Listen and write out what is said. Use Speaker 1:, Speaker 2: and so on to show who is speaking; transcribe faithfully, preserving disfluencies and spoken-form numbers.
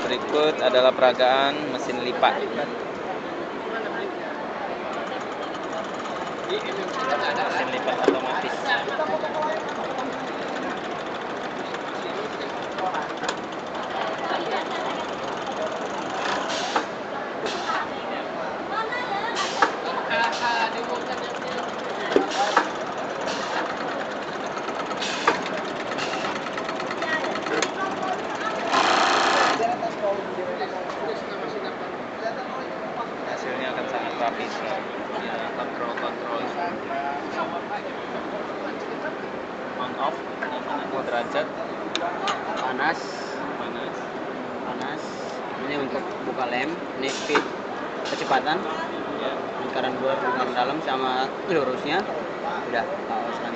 Speaker 1: Berikut adalah peragaan mesin lipat. Mesin lipat otomatis. Hasilnya akan sangat rapi sekali. Ya, kontrol-kontrol on off derajat
Speaker 2: panas
Speaker 1: panas.
Speaker 2: panas ini untuk buka lem, ini speed kecepatan,
Speaker 1: Ya.
Speaker 2: lingkaran luar, lingkaran dalam sama lurusnya udah. Kalau selanjutnya